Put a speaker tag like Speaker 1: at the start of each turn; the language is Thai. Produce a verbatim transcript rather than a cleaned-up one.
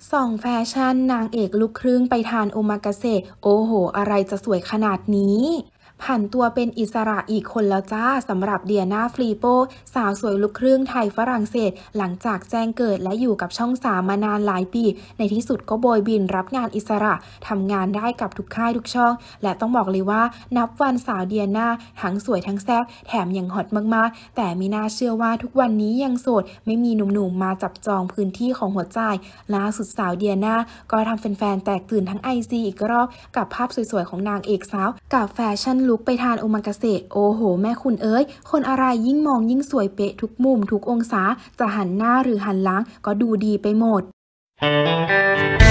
Speaker 1: ส่องแฟชั่นนางเอกลูกครึ่งไปทานโอมากาเสะโอ้โหอะไรจะสวยขนาดนี้ผันตัวเป็นอิสระอีกคนแล้วจ้าสำหรับเดียนาฟลีโปสาวสวยลูกครึ่งไทยฝรั่งเศสหลังจากแจ้งเกิดและอยู่กับช่องสามมานานหลายปีในที่สุดก็โบยบินรับงานอิสระทำงานได้กับทุกค่ายทุกช่องและต้องบอกเลยว่านับวันสาวเดียนาทั้งสวยทั้งแซ่บแถมยังฮอตมากๆแต่ไม่น่าเชื่อว่าทุกวันนี้ยังโสดไม่มีหนุ่มๆมาจับจองพื้นที่ของหัวใจล่าสุดสาวเดียนาก็ทำแฟนๆแตกตื่นทั้งไอจีอีกรอบกับภาพสวยๆของนางเอกสาวกับแฟชั่นลุคไปทานโอมากาเสะโอ้โหแม่คุณเอ้ยคนอะไรยิ่งมองยิ่งสวยเป๊ะทุกมุมทุกองศาจะหันหน้าหรือหันหลังก็ดูดีไปหมด